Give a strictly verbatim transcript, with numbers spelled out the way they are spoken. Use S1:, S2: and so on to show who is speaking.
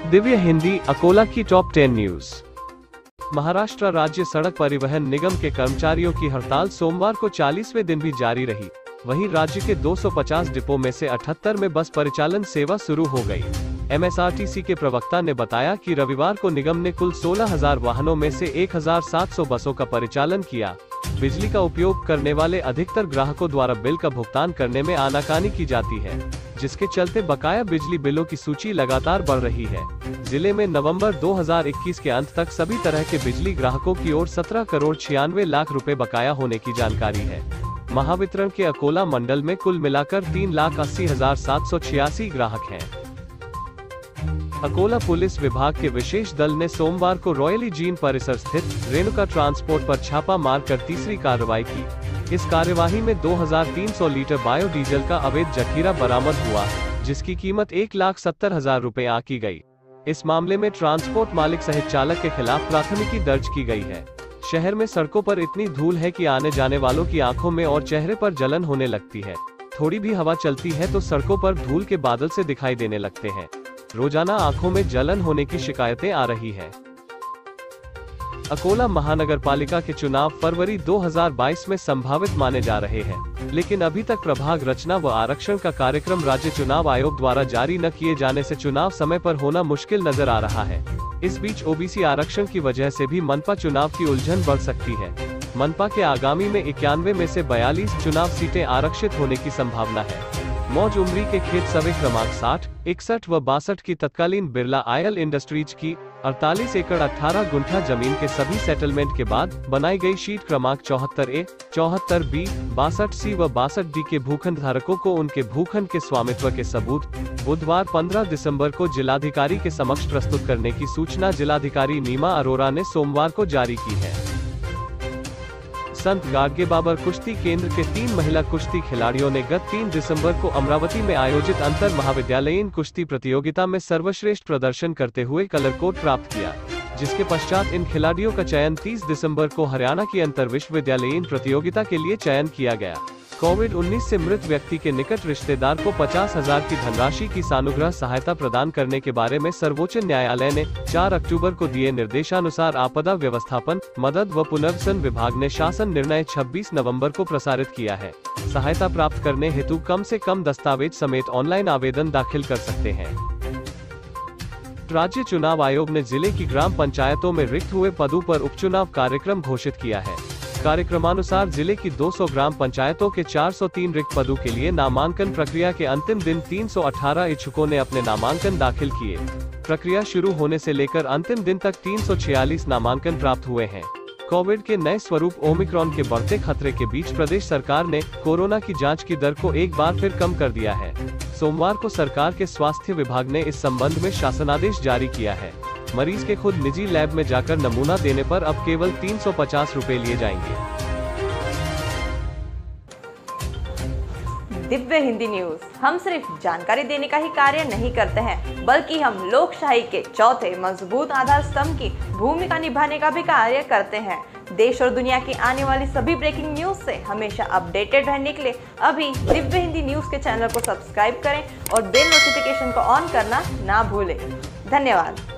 S1: दिव्य हिंदी अकोला की top ten news. Maharashtra राज्य सड़क परिवहन निगम के कर्मचारियों की हड़ताल सोमवार को चालीसवें दिन भी जारी रही। वहीं राज्य के दो सौ पचास डिपो में से अठहत्तर में बस परिचालन सेवा शुरू हो गई। M S R T C के प्रवक्ता ने बताया कि रविवार को निगम ने कुल सोलह हजार वाहनों में से एक हजार सात सौ बसों का परिचालन किया। बिजली का उपयोग करने वाले अधिकतर ग्राहकों द्वारा बिल का भुगतान करने में आनाकानी की जाती है, जिसके चलते बकाया बिजली बिलों की सूची लगातार बढ़ रही है। जिले में नवंबर दो हज़ार इक्कीस के अंत तक सभी तरह के बिजली ग्राहकों की ओर सत्रह करोड़ छियानवे लाख रुपए बकाया होने की जानकारी है। महावितरण के अकोला मंडल में कुल मिलाकर तीन लाख अस्सी हजार सात सौ छियासी ग्राहक हैं। अकोला पुलिस विभाग के विशेष दल ने सोमवार को रॉयली जीन परिसर स्थित रेणुका ट्रांसपोर्ट पर छापा मारकर तीसरी कार्रवाई की। इस कार्यवाही में दो हज़ार तीन सौ लीटर बायोडीजल का अवैध जखीरा बरामद हुआ, जिसकी कीमत एक लाख सत्तर हजार रुपए आंकी गई। इस मामले में ट्रांसपोर्ट मालिक सहित चालक के खिलाफ प्राथमिकी दर्ज की गई है। शहर में सड़कों पर इतनी धूल है कि आने जाने वालों की आंखों में और चेहरे पर जलन होने लगती है। थोड़ी भी हवा चलती है तो सड़कों पर धूल के बादल से दिखाई देने लगते हैं। रोजाना आंखों में जलन होने की शिकायतें आ रही हैं। अकोला महानगर पालिका के चुनाव फरवरी दो हज़ार बाईस में संभावित माने जा रहे हैं, लेकिन अभी तक प्रभाग रचना व आरक्षण का कार्यक्रम राज्य चुनाव आयोग द्वारा जारी न किए जाने से चुनाव समय पर होना मुश्किल नजर आ रहा है। इस बीच ओ बी सी आरक्षण की वजह से भी मनपा चुनाव की उलझन बढ़ सकती है। मनपा के आगामी में इक्यानवे में से बयालीस चुनाव सीटें आरक्षित होने की संभावना है। मौज उमरी के खेत सर्वे क्रमांक साठ, इकसठ व बासठ की तत्कालीन बिरला आयल इंडस्ट्रीज की अड़तालीस एकड़ अठारह गुंठा जमीन के सभी सेटलमेंट के बाद बनाई गई शीट क्रमांक चौहत्तर ए, चौहत्तर बी, बासठ सी व बासठ डी के भूखंड धारकों को उनके भूखंड के स्वामित्व के सबूत बुधवार पंद्रह दिसंबर को जिलाधिकारी के समक्ष प्रस्तुत करने की सूचना जिलाधिकारी नीमा अरोरा ने सोमवार को जारी की है। संत गाडगे बाबर कुश्ती केंद्र के तीन महिला कुश्ती खिलाड़ियों ने गत तीन दिसंबर को अमरावती में आयोजित अंतर महाविद्यालयीन कुश्ती प्रतियोगिता में सर्वश्रेष्ठ प्रदर्शन करते हुए कलर कोड प्राप्त किया, जिसके पश्चात इन खिलाड़ियों का चयन तीस दिसंबर को हरियाणा की अंतर विश्वविद्यालयीन प्रतियोगिता के लिए चयन किया गया। कोविड उन्नीस से मृत व्यक्ति के निकट रिश्तेदार को पचास हजार की धनराशि की सानुग्रह सहायता प्रदान करने के बारे में सर्वोच्च न्यायालय ने चार अक्टूबर को दिए निर्देशानुसार आपदा व्यवस्थापन, मदद व पुनर्वसन विभाग ने शासन निर्णय छब्बीस नवंबर को प्रसारित किया है। सहायता प्राप्त करने हेतु कम से कम दस्तावेज समेत ऑनलाइन आवेदन दाखिल कर सकते हैं। राज्य चुनाव आयोग ने जिले की ग्राम पंचायतों में रिक्त हुए पदों पर उपचुनाव कार्यक्रम घोषित किया है। कार्यक्रमानुसार जिले की दो सौ ग्राम पंचायतों के चार सौ तीन रिक्त पदों के लिए नामांकन प्रक्रिया के अंतिम दिन तीन सौ अठारह इच्छुकों ने अपने नामांकन दाखिल किए। प्रक्रिया शुरू होने से लेकर अंतिम दिन तक तीन सौ छियालीस नामांकन प्राप्त हुए हैं। कोविड के नए स्वरूप ओमिक्रॉन के बढ़ते खतरे के बीच प्रदेश सरकार ने कोरोना की जांच की दर को एक बार फिर कम कर दिया है। सोमवार को सरकार के स्वास्थ्य विभाग ने इस संबंध में शासनादेश जारी किया है। मरीज के खुद निजी लैब में जाकर नमूना देने पर अब केवल तीन सौ पचास रुपए लिए जाएंगे।
S2: दिव्य हिंदी न्यूज हम सिर्फ जानकारी देने का ही कार्य नहीं करते हैं, बल्कि हम लोकशाही के चौथे मजबूत आधार स्तंभ की भूमिका निभाने का भी कार्य करते हैं। देश और दुनिया की आने वाली सभी ब्रेकिंग न्यूज से हमेशा अपडेटेड रहने के लिए अभी दिव्य हिंदी न्यूज के चैनल को सब्सक्राइब करें और बेल नोटिफिकेशन को ऑन करना ना भूलें। धन्यवाद।